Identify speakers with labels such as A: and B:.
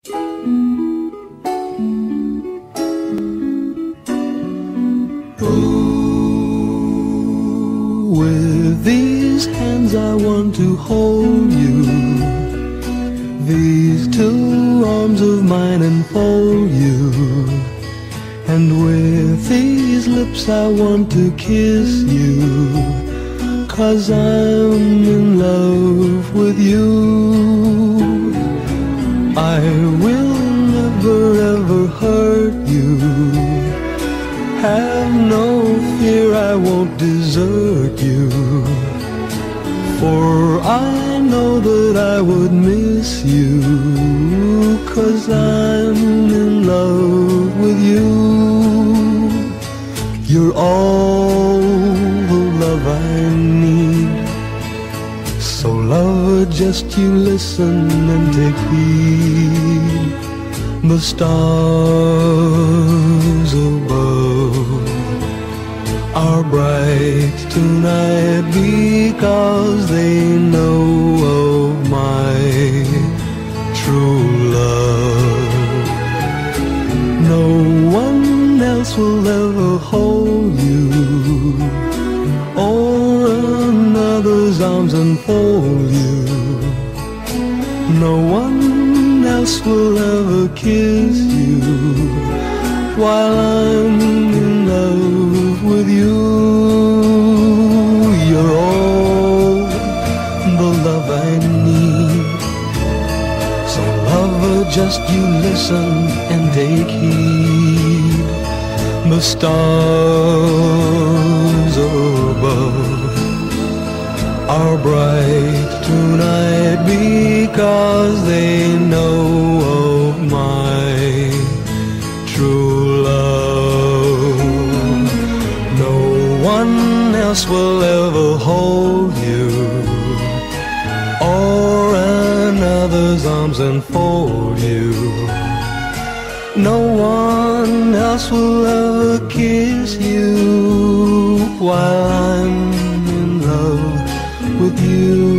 A: With these hands I want to hold you, these two arms of mine enfold you, and with these lips I want to kiss you, 'cause I'm in love with you. I will never ever hurt you, have no fear, I won't desert you, for I know that I would miss you, 'cause I'm in love with you. You're all the love I need, so lover, just you listen and take heed. The stars above are bright tonight because they know of my true love. No one else will ever hold you, or another's arms enfold you. No one else will ever kiss you while I'm in love with you. You're all the love I need, so lover, just you listen and take heed. The stars above are bright tonight because they know of my true love. No one else will ever hold you, or another's arms enfold you. No one else will ever kiss you while I'm in love with you.